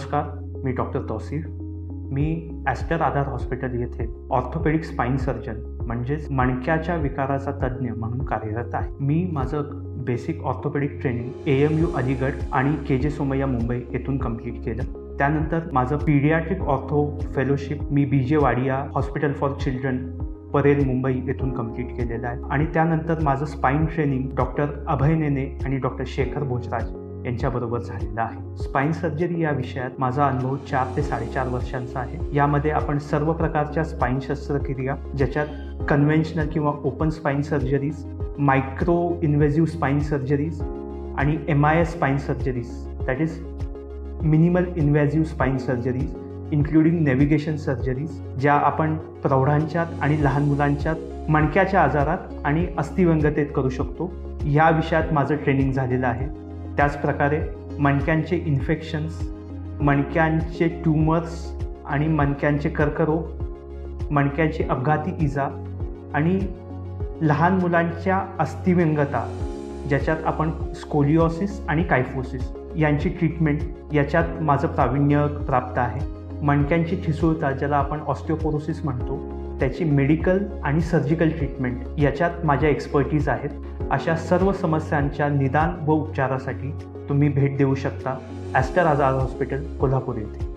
नमस्कार, मी डॉक्टर तौसीफ. मी ॲस्टर आधार हॉस्पिटल येथे ऑर्थोपेडिक स्पाईन सर्जन म्हणजेच मणक्याच्या विकाराचा तज्ज्ञ म्हणून कार्यरत आहे. मी माझं basic orthopaedic training AMU Aligarh आणि KJ सोमय्या मुंबई येथून कंप्लीट केलं. त्यानंतर माझं पीडियाट्रिक ऑर्थो फेलोशिप मी BJ Wadia hospital for children Parel Mumbai येथून कंप्लीट केलेलं आहे. आणि त्यानंतर माझं spine training doctor Abhay Nene आणि डॉक्टर शेखर भोजराज यांच्याबरोबर झालेला आहे. स्पाईन सर्जरी या विषयात माझा अनुभव 4 ते 4.5 वर्षांचा आहे. यामध्ये आपण सर्व प्रकारच्या स्पाईन शस्त्रक्रिया, ज्याच्यात कन्व्हेन्शनल किंवा open spine surgeries, micro invasive spine surgeries आणि MIS spine surgeries, that is minimal invasive spine surgeries including navigation surgeries, ज्या आपण प्रौढांच्यात आणि लहान मुलांच्यात मणक्याच्या आजारात आणि अस्थिव्यंगतेत करू शकतो. या विषयात माझं ट्रेनिंग झालेलं आहे. त्याचप्रकारे मणक्यांचे इन्फेक्शन्स, मणक्यांचे ट्यूमर्स आणि मणक्यांचे कर्करोग, मणक्यांची अपघाती इजा आणि लहान मुलांच्या अस्थिव्यंगता, ज्याच्यात आपण स्कोलिओसिस आणि कायफोसिस यांची ट्रीटमेंट, याच्यात माझं प्रावीण्य प्राप्त आहे. मणक्यांची ठिसूळता, ज्याला आपण ऑस्टिओपोरोसिस म्हणतो, त्याची मेडिकल आणि सर्जिकल ट्रीटमेंट याच्यात माझ्या एक्सपर्टीज आहेत. अशा सर्व समस्यांच्या निदान व उपचारासाठी तुम्ही भेट देऊ शकता ॲस्टर आधार हॉस्पिटल कोल्हापूर येथे.